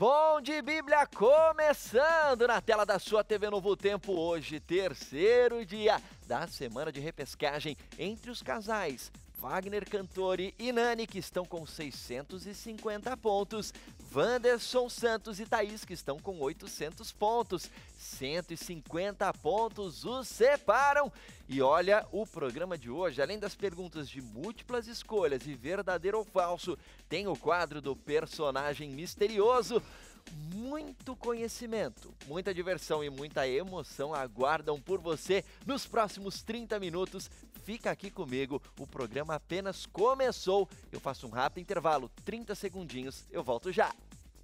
Bom de Bíblia começando na tela da sua TV Novo Tempo hoje, terceiro dia da semana de repescagem entre os casais Wagner Cantore e Nani, que estão com 650 pontos, Wanderson Santos e Thaís, que estão com 800 pontos, 150 pontos os separam. E olha, o programa de hoje, além das perguntas de múltiplas escolhas e verdadeiro ou falso, tem o quadro do personagem misterioso. Muito conhecimento, muita diversão e muita emoção aguardam por você nos próximos 30 minutos. Fica aqui comigo, o programa apenas começou. Eu faço um rápido intervalo, 30 segundinhos, eu volto já.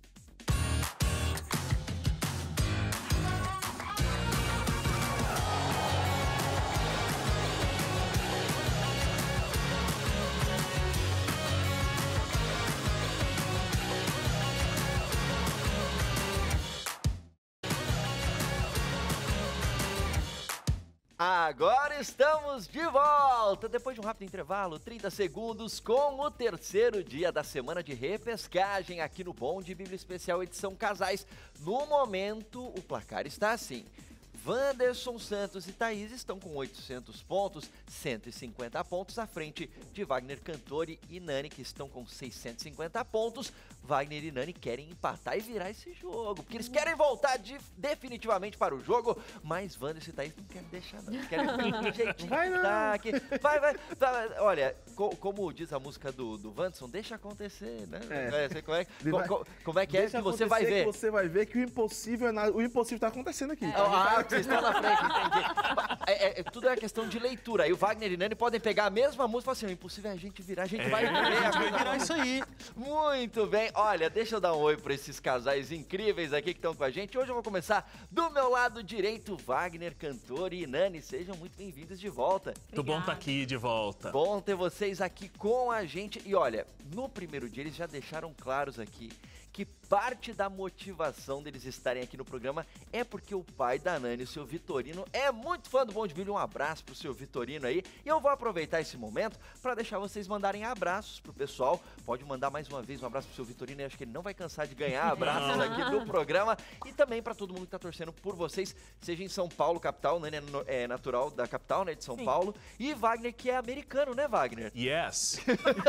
Agora estamos de volta, depois de um rápido intervalo, 30 segundos, com o terceiro dia da semana de repescagem aqui no Bom de Bíblia Especial Edição Casais. No momento, o placar está assim: Wanderson Santos e Thaís estão com 800 pontos, 150 pontos à frente de Wagner Cantore e Nani, que estão com 650 pontos. Wagner e Nani querem empatar e virar esse jogo, porque eles querem voltar definitivamente para o jogo, mas Wanderson e Thaís não querem deixar não, eles querem um jeitinho. Vai não! Vai. Olha, como diz a música do Wanderson, deixa acontecer, né? Como é que é que você vai ver? Você vai ver que o impossível tá acontecendo aqui. Vocês estão na frente, entendi. Tudo é questão de leitura. Aí o Wagner e Nani podem pegar a mesma música e falar assim: o impossível é a gente virar, a gente vai ver. A gente vai virar isso aí. Muito bem. Olha, deixa eu dar um oi para esses casais incríveis aqui que estão com a gente. Hoje eu vou começar do meu lado direito, Wagner Cantore e Nani. Sejam muito bem-vindos de volta. Muito bom estar aqui de volta. Bom ter vocês aqui com a gente. E olha, no primeiro dia eles já deixaram claros aqui que parte da motivação deles estarem aqui no programa é porque o pai da Nani, o seu Vitorino, é muito fã do Bom de Bíblia. Um abraço pro seu Vitorino aí. E eu vou aproveitar esse momento para deixar vocês mandarem abraços pro pessoal. Pode mandar mais uma vez um abraço pro seu Vitorino. Eu acho que ele não vai cansar de ganhar abraços aqui no programa. E também para todo mundo que tá torcendo por vocês, seja em São Paulo, capital. Nani é natural da capital, né, de São Paulo. E Wagner, que é americano, né, Wagner? Yes.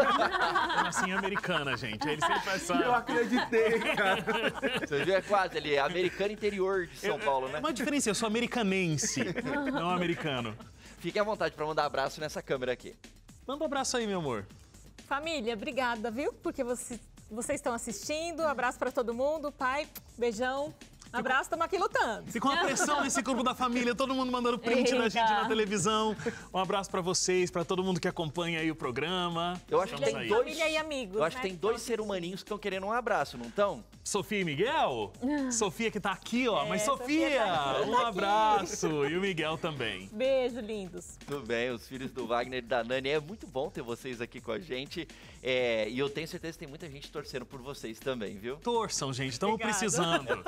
Como assim americana, gente? Ele sempre faz essa... Eu acreditei, cara. Você viu? É quase, ele é americano interior de São Paulo, né? Uma diferença, eu sou americanense, não americano. Fique à vontade para mandar abraço nessa câmera aqui. Manda um abraço aí, meu amor. Família, obrigada, viu? Porque vocês estão assistindo. Abraço para todo mundo. Pai, beijão. Abraço, estamos aqui lutando. Ficou uma pressão nesse grupo da família, todo mundo mandando print da gente na televisão. Um abraço pra vocês, pra todo mundo que acompanha aí o programa. Eu acho que tem dois, família e amigos, eu acho que tem dois seres humaninhos que estão querendo um abraço, não estão? Sofia e Miguel? Sofia que tá aqui, ó. Mas Sofia, tá um abraço. E o Miguel também. Beijo, lindos. Tudo bem, os filhos do Wagner e da Nani. É muito bom ter vocês aqui com a gente. E eu tenho certeza que tem muita gente torcendo por vocês também, viu? Torçam, gente, estamos precisando.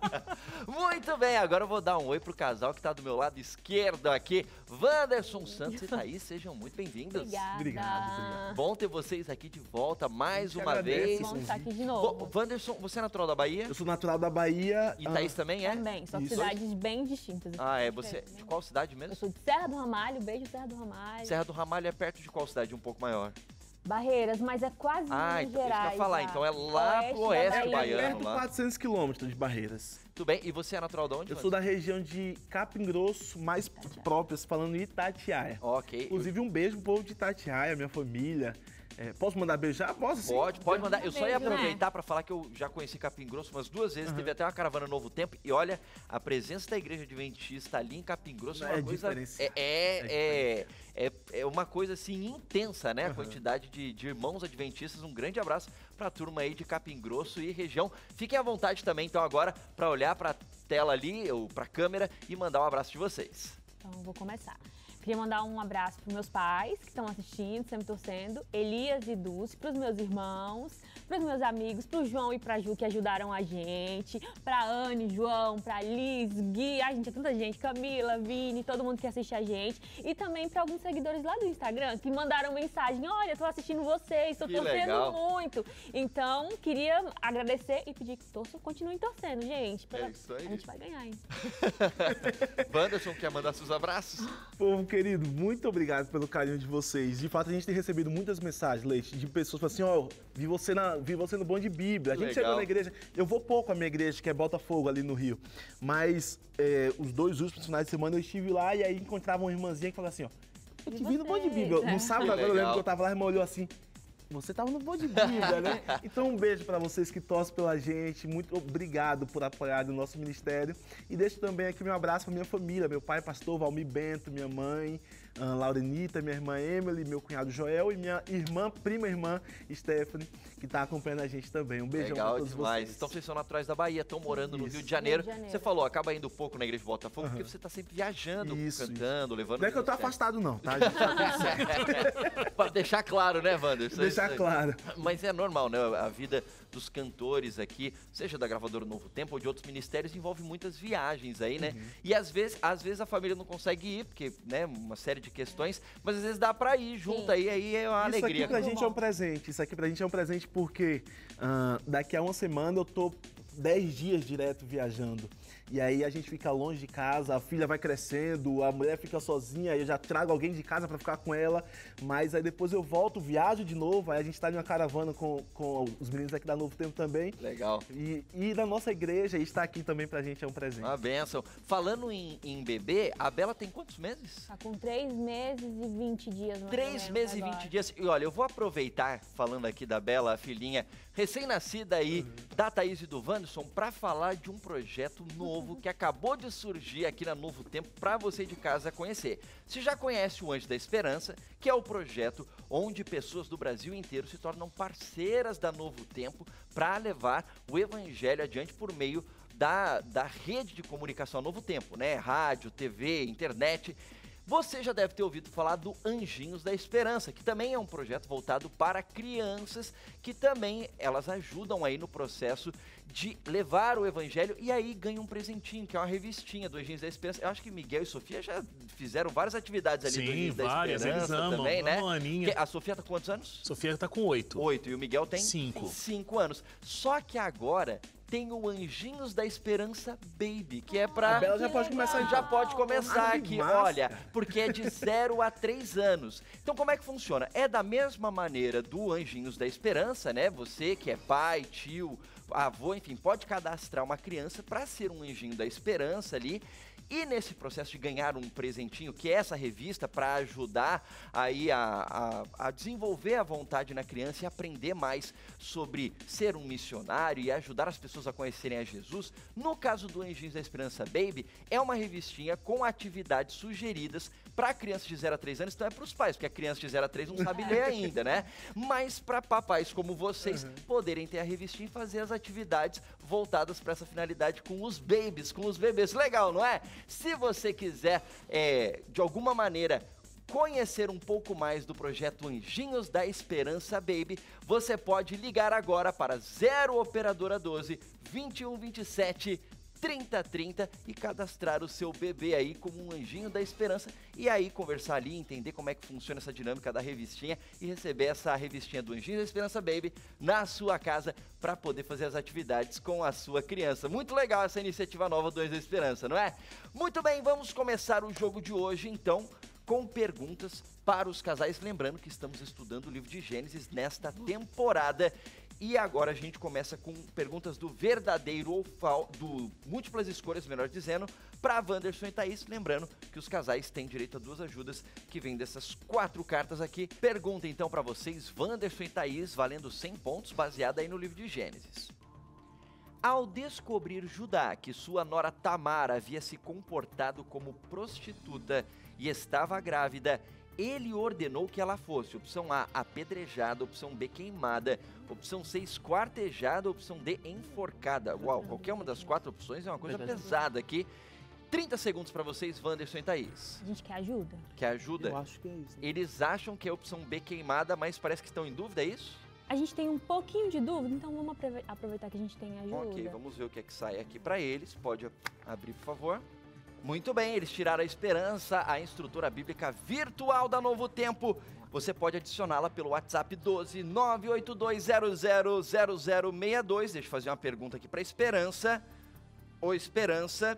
Muito bem, agora eu vou dar um oi pro casal que tá do meu lado esquerdo aqui. Wanderson Santos e Thaís, sejam muito bem-vindos. Obrigado. Bom ter vocês aqui de volta mais uma vez. Vamos estar aqui de novo. Wanderson, você é natural da Bahia? Eu sou natural da Bahia. E Thaís também é? Também, só Isso. cidades bem distintas. Você de qual cidade mesmo? Eu sou de Serra do Ramalho, beijo Serra do Ramalho. Serra do Ramalho é perto de qual cidade um pouco maior? Barreiras, mas é quase Minas então Gerais. isso que eu ia falar, já. então é lá pro oeste da Bahia. baiano. Perto de Lá. 400 quilômetros de Barreiras. Tudo bem, e você é natural de onde? Eu sou da região de Capim Grosso, mais próprias, falando em Itatiaia. Ok. Inclusive, um beijo pro povo de Itatiaia, minha família. Posso mandar beijar? Posso, sim. Pode mandar. Eu só ia Beijo, aproveitar para falar que eu já conheci Capim Grosso umas 2 vezes, teve até uma caravana Novo Tempo, e olha, a presença da igreja adventista ali em Capim Grosso é uma coisa... diferenciada. É uma coisa, assim, intensa, né? A quantidade de irmãos adventistas. Um grande abraço para a turma aí de Capim Grosso e região. Fiquem à vontade também, então, agora, para olhar para a tela ali, ou para a câmera, e mandar um abraço de vocês. Então, vou começar. Queria mandar um abraço para meus pais que estão assistindo, sempre torcendo, Elias e Dulce, para os meus irmãos, pros meus amigos, pro João e pra Ju que ajudaram a gente, pra Anne, João, pra Liz, Gui, ai gente, é tanta gente, Camila, Vini, todo mundo que assiste a gente. E também pra alguns seguidores lá do Instagram que mandaram mensagem, olha, tô assistindo vocês, tô torcendo muito. Então, queria agradecer e pedir que continuem torcendo, gente. É isso aí. A gente vai ganhar, hein? Wanderson, quer mandar seus abraços? Povo querido, muito obrigado pelo carinho de vocês. De fato, a gente tem recebido muitas mensagens, Leite, de pessoas falando assim, ó, vi você no Bom de Bíblia. A gente chegou na igreja, eu vou pouco à minha igreja, que é Botafogo, ali no Rio. Mas os 2 últimos finais de semana eu estive lá e aí encontrava uma irmãzinha que falava assim, ó, eu te vi no Bom de Bíblia. No sábado agora eu lembro que eu tava lá, a irmã olhou assim, você tava no Bom de Bíblia, né? Então um beijo para vocês que torcem pela gente, muito obrigado por apoiar o nosso ministério. E deixo também aqui meu abraço para minha família, meu pai, pastor Valmir Bento, minha mãe, Laurenita, minha irmã Emily, meu cunhado Joel e minha prima irmã Stephanie, que tá acompanhando a gente também. Um beijão para todos vocês. Então vocês são naturais da Bahia, estão morando no Rio de Janeiro. Você falou, acaba indo pouco na igreja de Botafogo, porque você tá sempre viajando, cantando, levando... Não é que eu tô afastado não, tá? Para deixar claro, né, Wander? Deixar claro. Mas é normal, né? A vida dos cantores aqui, seja da gravadora Novo Tempo ou de outros ministérios, envolve muitas viagens aí, né? E às vezes a família não consegue ir, porque, né, uma série de questões, mas às vezes dá pra ir junto aí é uma alegria. Isso aqui pra gente é um presente, porque daqui a uma semana eu tô 10 dias direto viajando. E aí a gente fica longe de casa, a filha vai crescendo, a mulher fica sozinha, aí eu já trago alguém de casa pra ficar com ela, mas aí depois eu volto, viajo de novo, aí a gente tá em uma caravana com os meninos aqui da Novo Tempo também. Legal. E da nossa igreja, e estar aqui também pra gente é um presente. Uma bênção. Falando em bebê, a Bela tem quantos meses? Tá com 3 meses e 20 dias. 3 meses e 20 dias. E olha, eu vou aproveitar, falando aqui da Bela, a filhinha recém-nascida aí, da Thaís e do Wanderson, pra falar de um projeto novo que acabou de surgir aqui na Novo Tempo para você de casa conhecer. Você já conhece o Anjo da Esperança, que é o projeto onde pessoas do Brasil inteiro se tornam parceiras da Novo Tempo para levar o evangelho adiante por meio da rede de comunicação Novo Tempo, né? Rádio, TV, internet. Você já deve ter ouvido falar do Anjinhos da Esperança, que também é um projeto voltado para crianças, que também elas ajudam aí no processo de levar o evangelho e aí ganham um presentinho, que é uma revistinha do Anjinhos da Esperança. Eu acho que Miguel e Sofia já fizeram várias atividades ali do Anjinhos da Esperança. Eles amam, também, né? Aninha. A Sofia tá com quantos anos? Sofia tá com 8. 8, e o Miguel tem 5 anos. Só que agora tem o Anjinhos da Esperança Baby, que é pra... A Bela já pode começar. Já pode começar aqui, massa. olha, porque é de 0 a 3 anos. Então como é que funciona? É da mesma maneira do Anjinhos da Esperança, né? Você que é pai, tio, avô, enfim, pode cadastrar uma criança para ser um Anjinho da Esperança ali. E nesse processo de ganhar um presentinho, que é essa revista, para ajudar aí a desenvolver a vontade na criança e aprender mais sobre ser um missionário e ajudar as pessoas a conhecerem a Jesus, no caso do Anjinhos da Esperança Baby, é uma revistinha com atividades sugeridas para crianças de 0 a 3 anos, então é para os pais, porque a criança de 0 a 3 não sabe ler ainda, né? Mas para papais como vocês poderem ter a revistinha e fazer as atividades voltadas para essa finalidade com os babies, com os bebês. Legal, não é? Se você quiser, de alguma maneira, conhecer um pouco mais do projeto Anjinhos da Esperança Baby, você pode ligar agora para 0 Operadora 12 2127 3030 e cadastrar o seu bebê aí como um Anjinho da Esperança e aí conversar ali, entender como é que funciona essa dinâmica da revistinha e receber essa revistinha do Anjinho da Esperança Baby na sua casa para poder fazer as atividades com a sua criança. Muito legal essa iniciativa nova do Anjinho da Esperança, não é? Muito bem, vamos começar o jogo de hoje então com perguntas para os casais, lembrando que estamos estudando o livro de Gênesis nesta temporada. E agora a gente começa com perguntas do verdadeiro ou falso, do múltiplas escolhas, melhor dizendo, para Wanderson e Thaís. Lembrando que os casais têm direito a 2 ajudas que vêm dessas 4 cartas aqui. Pergunta então para vocês, Wanderson e Thaís, valendo 100 pontos, baseada aí no livro de Gênesis. Ao descobrir Judá que sua nora Tamar havia se comportado como prostituta e estava grávida, ele ordenou que ela fosse, opção A, apedrejada, opção B, queimada, opção C, esquartejada, opção D, enforcada. Uau, qualquer uma das 4 opções é uma coisa pesada aqui. 30 segundos para vocês, Wanderson e Thaís. A gente quer ajuda? Quer ajuda? Eu acho que é isso. Né? Eles acham que é a opção B, queimada, mas parece que estão em dúvida, é isso? a gente tem um pouquinho de dúvida, então vamos aproveitar que a gente tem ajuda. Ok, vamos ver o que é que sai aqui para eles. Pode abrir, por favor. Muito bem, eles tiraram a Esperança, a instrutora bíblica virtual da Novo Tempo. Você pode adicioná-la pelo WhatsApp 12 982000062. Deixa eu fazer uma pergunta aqui para Esperança. Ô Esperança,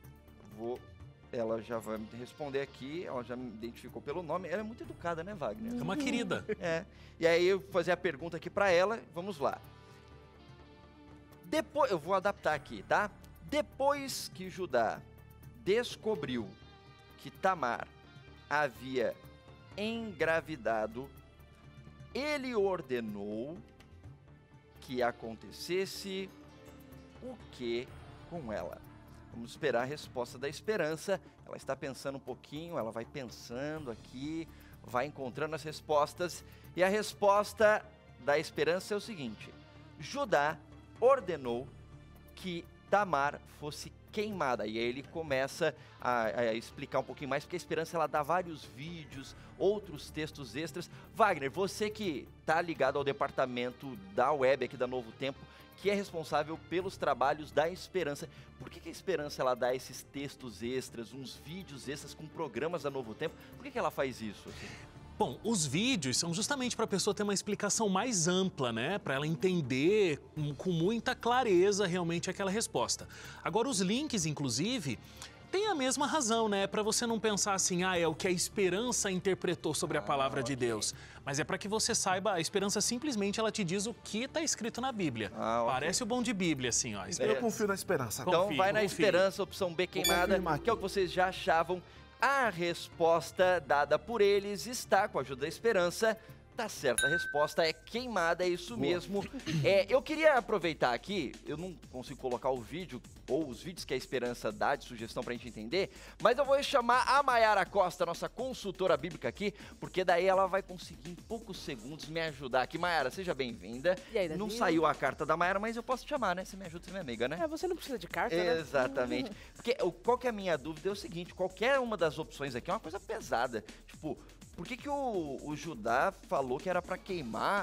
ela já vai me responder aqui, ela já me identificou pelo nome. Ela é muito educada, né, Wagner? É uma querida. É. E aí eu vou fazer a pergunta aqui para ela. Vamos lá. Depois, eu vou adaptar aqui, tá? Depois que Judá descobriu que Tamar havia engravidado, ele ordenou que acontecesse o que com ela? Vamos esperar a resposta da Esperança. Ela está pensando um pouquinho, ela vai pensando aqui, vai encontrando as respostas. E a resposta da Esperança é o seguinte: Judá ordenou que Tamar fosse queimada. E aí ele começa a explicar um pouquinho mais, porque a Esperança ela dá vários vídeos, outros textos extras. Wagner, você que está ligado ao departamento da web aqui da Novo Tempo, que é responsável pelos trabalhos da Esperança, por que a Esperança ela dá esses textos extras, uns vídeos extras com programas da Novo Tempo? Por que ela faz isso? Assim? Bom, os vídeos são justamente para a pessoa ter uma explicação mais ampla, né? Para ela entender com muita clareza realmente aquela resposta. Agora, os links, inclusive, têm a mesma razão, né? Para você não pensar assim, é o que a Esperança interpretou sobre a palavra de Deus. Mas é para que você saiba, a Esperança simplesmente ela te diz o que está escrito na Bíblia. Parece o bom de Bíblia, assim, ó. Eu confio na Esperança. Então vai na Esperança, opção B queimada, que é o que vocês já achavam. A resposta dada por eles está com a ajuda da Esperança. Tá certa, a resposta é queimada, é isso mesmo. Eu queria aproveitar aqui, eu não consigo colocar o vídeo ou os vídeos que a Esperança dá de sugestão pra gente entender, mas eu vou chamar a Mayara Costa, nossa consultora bíblica aqui, porque daí ela vai conseguir em poucos segundos me ajudar aqui. Mayara, seja bem-vinda. E aí, Davi? Não saiu a carta da Mayara, mas eu posso te chamar, né? Você me ajuda, você é minha amiga, né? Você não precisa de carta, né? Exatamente. Porque qual que é a minha dúvida é o seguinte, qualquer uma das opções aqui é uma coisa pesada. Tipo, por que o Judá falou que era para queimar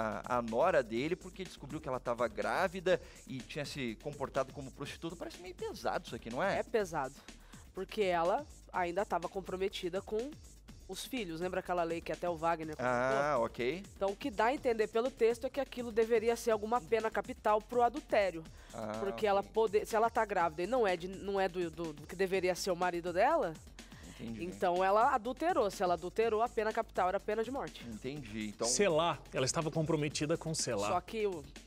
a nora dele porque descobriu que ela estava grávida e tinha se comportado como prostituta? Parece meio pesado isso aqui, não é? É pesado, porque ela ainda estava comprometida com os filhos. Lembra aquela lei que até o Wagner comentou? Ok. Então, o que dá a entender pelo texto é que aquilo deveria ser alguma pena capital pro adultério. Porque ela se ela tá grávida e não é do que deveria ser o marido dela... Entendi. Então ela adulterou. Se ela adulterou, a pena capital era a pena de morte. Entendi. Então... Selá, ela estava comprometida com Selá. Só que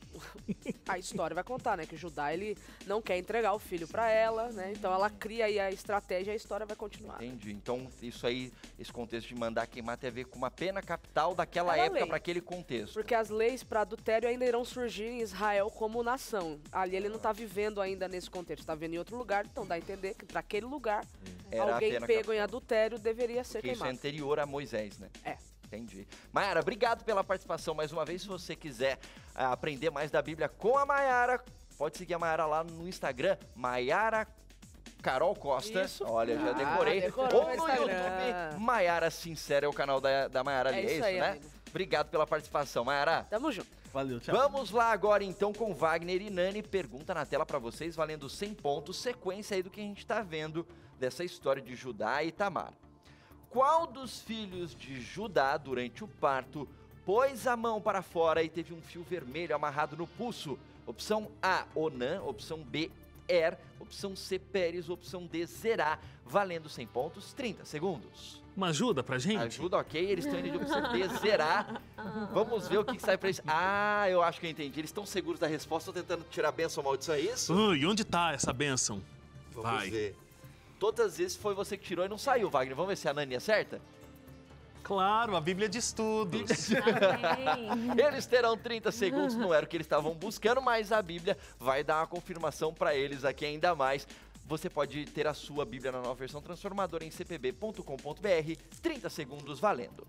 a história vai contar, né? Que o Judá, ele não quer entregar o filho pra ela, né? Então ela cria aí a estratégia e a história vai continuar. Entendi. Então isso aí, esse contexto de mandar queimar tem a ver com uma pena capital daquela época para aquele contexto. Porque as leis para adultério ainda irão surgir em Israel como nação. Ali ele não tá vivendo ainda nesse contexto, tá vivendo em outro lugar, então dá a entender que para aquele lugar alguém pego em adultério deveria ser queimado. Isso é anterior a Moisés, né? É. Entendi. Mayara, obrigado pela participação mais uma vez. Se você quiser aprender mais da Bíblia com a Mayara, pode seguir a Mayara lá no Instagram, Mayara Carol Costa. Isso. Olha, já decorei. Decorou Ou no YouTube, Mayara Sincera, é o canal da Mayara ali. É isso aí, né? amigo. Obrigado pela participação, Mayara. Tamo junto. Valeu, tchau. Vamos lá agora então com Wagner e Nani. Pergunta na tela pra vocês, valendo 100 pontos. Sequência aí do que a gente tá vendo dessa história de Judá e Tamar. Qual dos filhos de Judá, durante o parto, pôs a mão para fora e teve um fio vermelho amarrado no pulso? Opção A, Onã. Opção B, Er. Opção C, Pérez. Opção D, Zerá. Valendo 100 pontos, 30 segundos. Uma ajuda pra gente? Ajuda, ok. Eles estão indo de opção D, Zerá. Vamos ver o que sai pra eles. Eu acho que eu entendi. Eles estão seguros da resposta, estão tentando tirar a benção ou maldição, é isso? E onde tá essa bênção? Vamos ver. Todas as vezes foi você que tirou e não saiu, Wagner. Vamos ver se a Nani acerta? Claro, a Bíblia de estudos. Eles terão 30 segundos, não era o que eles estavam buscando, mas a Bíblia vai dar uma confirmação para eles aqui ainda mais. Você pode ter a sua Bíblia na nova versão transformadora em cpb.com.br. 30 segundos valendo.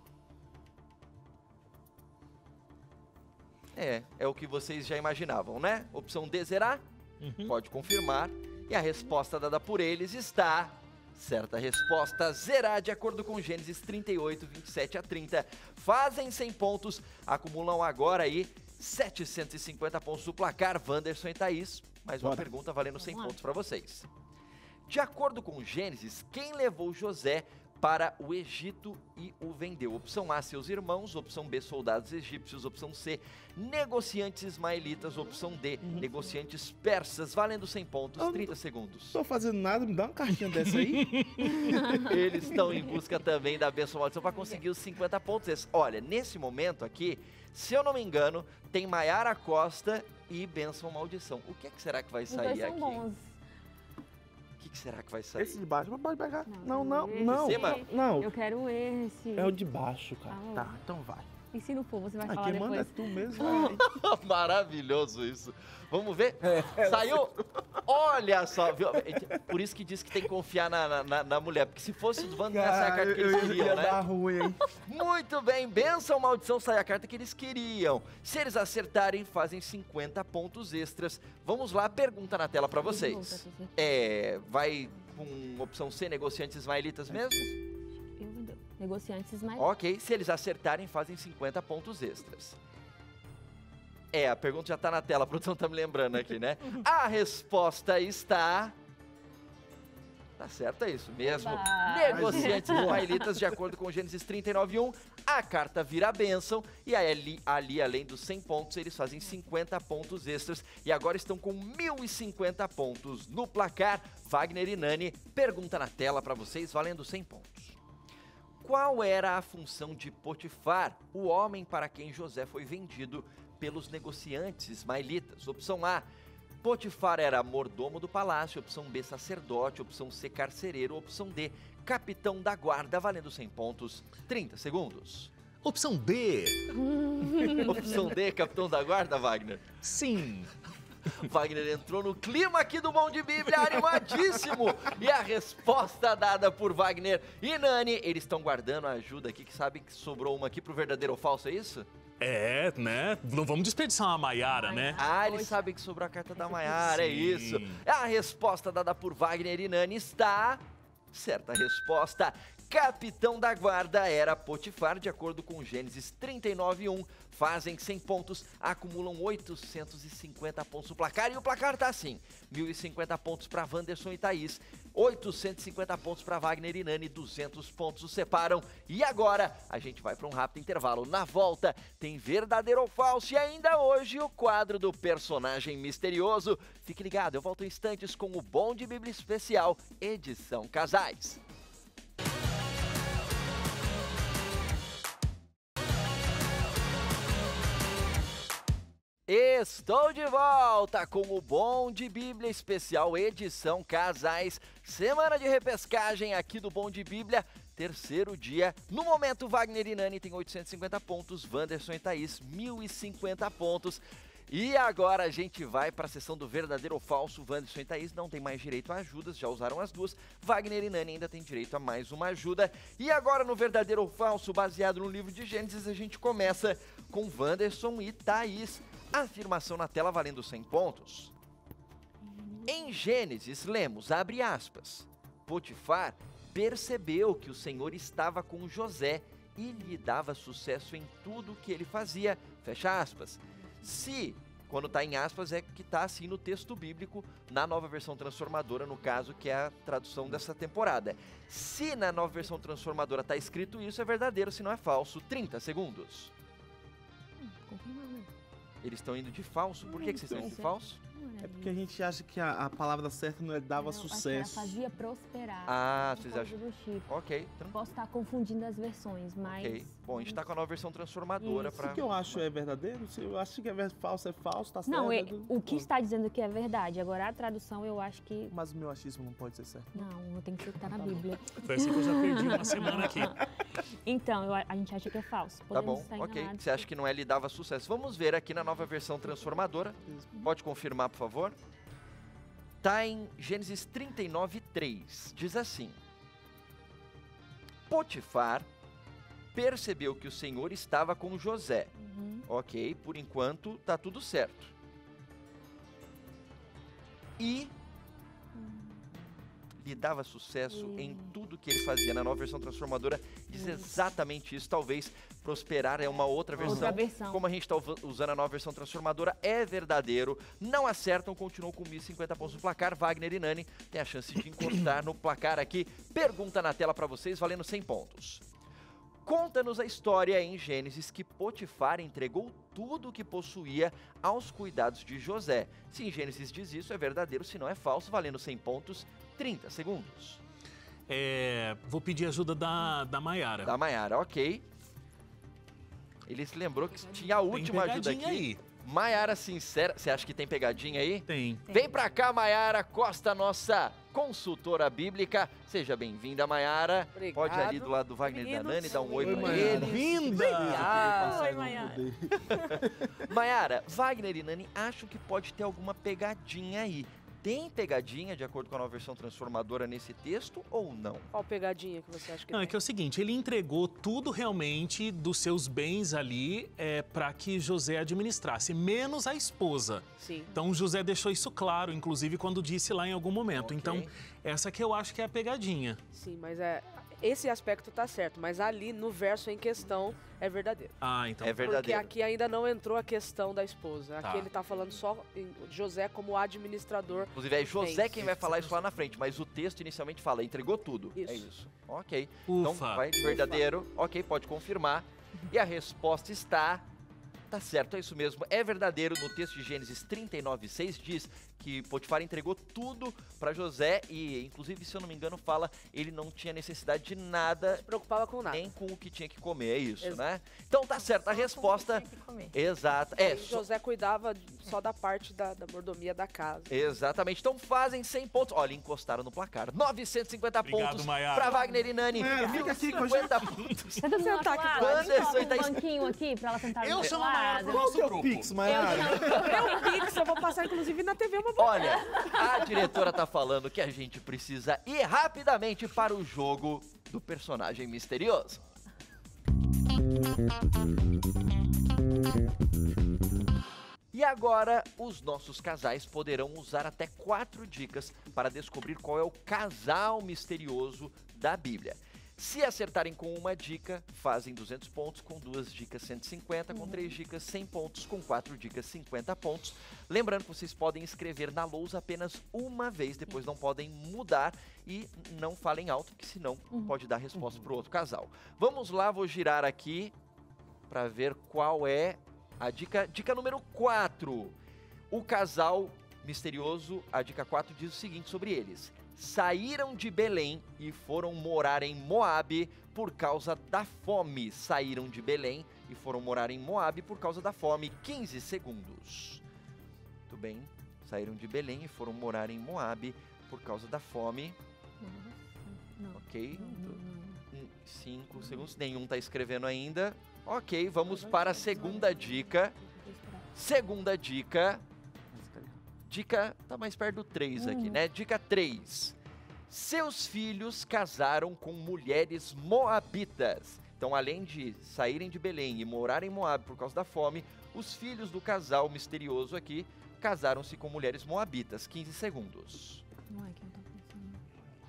É o que vocês já imaginavam, né? Opção D, Zerá? Pode confirmar. E a resposta dada por eles está Certa resposta, zerar de acordo com Gênesis 38, 27 a 30. Fazem 100 pontos, acumulam agora aí 750 pontos do placar. Wanderson e Thaís, mais uma pergunta valendo 100 pontos para vocês. De acordo com Gênesis, quem levou José para o Egito e o vendeu? Opção A, seus irmãos. Opção B, soldados egípcios. Opção C, negociantes ismaelitas. Opção D, negociantes persas. Valendo 100 pontos, 30 segundos. Tô fazendo nada, me dá uma caixinha dessa aí. Eles estão em busca também da bênção maldição para conseguir os 50 pontos. Olha, nesse momento aqui, se eu não me engano, tem Maiara Costa e bênção maldição. O que será que vai sair aqui? São bons. O que será que vai sair? Esse de baixo, mas pode pegar. Não. Não. Eu quero esse. É o de baixo, cara. Tá, então vai. E se não for, você vai falar quem depois. manda é tu mesmo, vai. Maravilhoso isso. Vamos ver? Saiu? Olha só, viu? Por isso que diz que tem que confiar na mulher, porque se fosse do Wander, essa é a carta que eles queriam, né? Dar ruim, hein? Muito bem, bênção, maldição, sai a carta que eles queriam. Se eles acertarem, fazem 50 pontos extras. Vamos lá, pergunta na tela pra vocês. Vai com opção C, negociantes ismaelitas mesmo? Negociantes ismaelitas. Ok, se eles acertarem, fazem 50 pontos extras. A pergunta já tá na tela, a produção tá me lembrando aqui, né? A resposta está... Tá certo, é isso mesmo. Negociantes ismaelitas, de acordo com Gênesis 39:1, a carta vira a bênção, e aí, ali, além dos 100 pontos, eles fazem 50 pontos extras, e agora estão com 1.050 pontos no placar. Wagner e Nani, pergunta na tela para vocês, valendo 100 pontos. Qual era a função de Potifar, o homem para quem José foi vendido pelos negociantes ismaelitas? Opção A, Potifar era mordomo do palácio. Opção B, sacerdote. Opção C, carcereiro. Opção D, capitão da guarda. Valendo 100 pontos, 30 segundos. Opção B. Opção D, capitão da guarda, Wagner? Sim. Wagner entrou no clima aqui do Bom de Bíblia, animadíssimo. E a resposta dada por Wagner e Nani, eles estão guardando a ajuda aqui, que sabem que sobrou uma aqui pro verdadeiro ou falso, é isso? Né? Não vamos desperdiçar uma Maiara, né? Eles sabem que sobrou a carta da Maiara, é isso. A resposta dada por Wagner e Nani está... Certa resposta. Capitão da guarda era Potifar, de acordo com Gênesis 39:1. Fazem 100 pontos, acumulam 850 pontos no placar. E o placar tá assim: 1.050 pontos para Wanderson e Thaís, 850 pontos para Wagner e Nani, 200 pontos os separam. E agora a gente vai para um rápido intervalo. Na volta tem verdadeiro ou falso e ainda hoje o quadro do personagem misterioso. Fique ligado, eu volto em instantes com o Bom de Bíblia Especial, edição Casais. Estou de volta com o Bom de Bíblia Especial, edição Casais, semana de repescagem aqui do Bom de Bíblia, terceiro dia. No momento, Wagner e Nani tem 850 pontos, Wanderson e Thaís 1.050 pontos. E agora a gente vai para a sessão do verdadeiro ou falso. Wanderson e Thaís não tem mais direito a ajudas, já usaram as duas. Wagner e Nani ainda tem direito a mais uma ajuda. E agora no verdadeiro ou falso, baseado no livro de Gênesis, a gente começa com Wanderson e Thaís. Afirmação na tela valendo 100 pontos. Em Gênesis, lemos, abre aspas, Potifar percebeu que o Senhor estava com José e lhe dava sucesso em tudo que ele fazia, fecha aspas. Se, quando está em aspas, é que está assim no texto bíblico, na Nova Versão Transformadora, no caso, que é a tradução dessa temporada. Se na Nova Versão Transformadora está escrito isso, é verdadeiro, se não é falso. 30 segundos. Eles estão indo de falso. Por que vocês estão indo de falso? É porque a gente acha que a palavra certa não é dava sucesso. Ela fazia prosperar. Vocês acham? Ok. Posso estar confundindo as versões, mas... Ok. Bom, a gente está com a nova versão transformadora para... O que eu acho é verdadeiro? Se eu acho que é falso, tá certo. Não, o que está dizendo que é verdade. Agora, a tradução eu acho que... Mas o meu achismo não pode ser certo. Não, tem que ser o que está na Bíblia. Foi assim que eu já perdi uma semana aqui. Então, a gente acha que é falso. Tá bom, ok. Você acha que não é lhe dava sucesso. Vamos ver aqui na nova versão transformadora. Pode confirmar, por favor? Tá em Gênesis 39:3. Diz assim: Potifar percebeu que o Senhor estava com José. Ok, por enquanto tá tudo certo. E lhe dava sucesso em tudo que ele fazia. Na nova versão transformadora diz exatamente isso. Talvez prosperar é uma outra versão. Outra versão. Como a gente está usando a nova versão transformadora, é verdadeiro. Não acertam, continuam com 1.050 pontos no placar. Wagner e Nani têm a chance de encostar no placar aqui. Pergunta na tela para vocês, valendo 100 pontos. Conta-nos a história em Gênesis que Potifar entregou tudo o que possuía aos cuidados de José. Se em Gênesis diz isso, é verdadeiro, se não é falso, valendo 100 pontos, 30 segundos. Vou pedir ajuda da Mayara. Da Mayara, ok. Ele se lembrou que tinha a última ajuda aqui. Aí. Mayara, sincera, você acha que tem pegadinha aí? Tem. Vem pra cá, Mayara Costa, nossa consultora bíblica. Seja bem-vinda, Mayara. Obrigado. Pode ali do lado do Wagner e da Nani, dar um oi pra Mayara. eles. Bem-vinda! Oi, Mayara. Mayara, Wagner e Nani acham que pode ter alguma pegadinha aí. Tem pegadinha, de acordo com a nova versão transformadora, nesse texto ou não? Qual pegadinha que você acha que Não, tem? é que é o seguinte, ele entregou tudo realmente dos seus bens ali para que José administrasse, menos a esposa. Sim. Então José deixou isso claro, inclusive quando disse lá em algum momento. Ok. Então, essa que eu acho que é a pegadinha. Sim, mas esse aspecto tá certo, mas ali no verso em questão é verdadeiro. Ah, então. É Porque verdadeiro. aqui ainda não entrou a questão da esposa. Aqui Tá. ele tá falando só em José como administrador. Inclusive, é José Bem. quem vai falar isso lá na frente, mas o texto inicialmente fala, entregou tudo. Isso. É isso. Ok. Ufa. Então, vai verdadeiro. Ok, pode confirmar. E a resposta está... Tá certo, é isso mesmo. É verdadeiro. No texto de Gênesis 39:6 diz que Potifar entregou tudo para José e, inclusive, se eu não me engano, fala ele não tinha necessidade de nada, Não se preocupava com nada. nem com o que tinha que comer, é isso, Exato. né? Então tá certo, a resposta... Tem que comer. Exata. E José cuidava só da parte da mordomia da casa. Exatamente. Então fazem 100 pontos. Olha, encostaram no placar. 950 Obrigado, pontos Mayara. para Wagner e Nani. Mayara, fica aqui com a 50 pontos. Tá todo mundo Sentar aqui lado? do lado. Deixa eu Anderson colocar tá um banquinho aqui pra ela sentar Eu do chamo meu a Mayara pro lado. Qual que é o grupo. Pix, Mayara? Meu Pix, eu vou passar inclusive na TV uma boa. Olha, a diretora tá falando que a gente precisa ir rapidamente para o jogo do personagem misterioso. E agora, os nossos casais poderão usar até 4 dicas para descobrir qual é o casal misterioso da Bíblia. Se acertarem com uma dica, fazem 200 pontos, com 2 dicas 150, com 3 dicas 100 pontos, com 4 dicas 50 pontos. Lembrando que vocês podem escrever na lousa apenas uma vez, depois não podem mudar e não falem alto, porque senão pode dar resposta para o outro casal. Vamos lá, vou girar aqui para ver qual é a dica. Dica número 4. O casal misterioso, a dica 4 diz o seguinte sobre eles. Saíram de Belém e foram morar em Moabe por causa da fome. Saíram de Belém e foram morar em Moabe por causa da fome. 15 segundos. Muito bem. Saíram de Belém e foram morar em Moabe por causa da fome. Ok. 5 segundos. Nenhum tá escrevendo ainda. Ok, vamos para a segunda dica. Segunda dica. Dica, tá mais perto do 3 aqui, né? Dica 3. Seus filhos casaram com mulheres moabitas. Então, além de saírem de Belém e morarem em Moabe por causa da fome, os filhos do casal misterioso aqui casaram-se com mulheres moabitas. 15 segundos. Não é que eu tô pensando.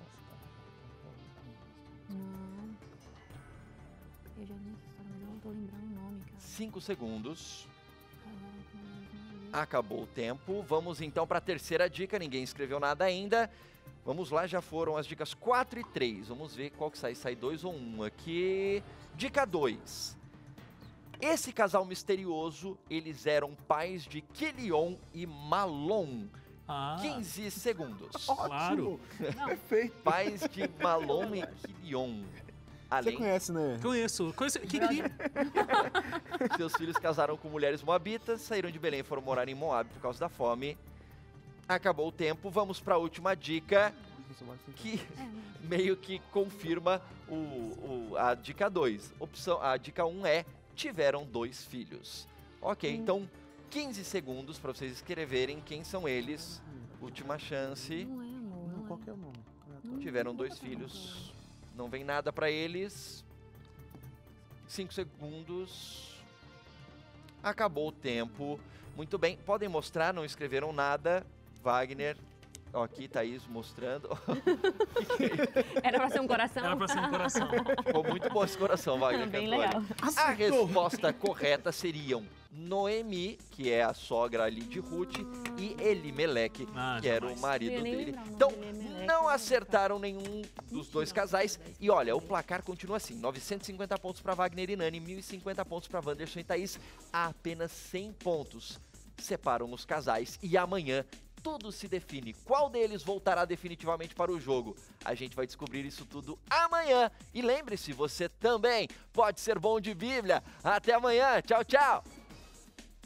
Não. Eu já li essa história, mas eu não tô lembrando o nome, cara. 5 segundos. Casaram com mulheres moabitas. Acabou o tempo. Vamos então para a terceira dica. Ninguém escreveu nada ainda. Vamos lá, já foram as dicas 4 e 3. Vamos ver qual que sai. Sai 2 ou 1 aqui. Dica 2. Esse casal misterioso, eles eram pais de Quilion e Malom. Ah, 15 segundos. claro. Perfeito. Pais de Malom e Quilion. Você Além, conhece, né? Conheço. seus filhos casaram com mulheres moabitas, saíram de Belém e foram morar em Moabe por causa da fome. Acabou o tempo, vamos para a última dica, que meio que confirma a dica 2. A dica 1 é, tiveram 2 filhos. Ok, então 15 segundos para vocês escreverem quem são eles. Última chance. Não é, amor. Não, Qual que é o nome? Tiveram 2 filhos. Não vem nada para eles. 5 segundos. Acabou o tempo. Muito bem, podem mostrar, não escreveram nada. Wagner. Ó, aqui, Thaís mostrando. Era pra ser um coração? Era pra ser um coração. Ficou muito bom esse coração, Wagner Bem Cantori. legal. A resposta correta seriam Noemi, que é a sogra ali de Ruth, e Elimeleque, que era o marido dele. Então, não acertaram nenhum dos dois casais. E olha, o placar continua assim, 950 pontos para Wagner e Nani, 1.050 pontos para Wanderson e Thaís. Há apenas 100 pontos separam os casais. E amanhã tudo se define. Qual deles voltará definitivamente para o jogo? A gente vai descobrir isso tudo amanhã. E lembre-se, você também pode ser bom de Bíblia. Até amanhã. Tchau, tchau.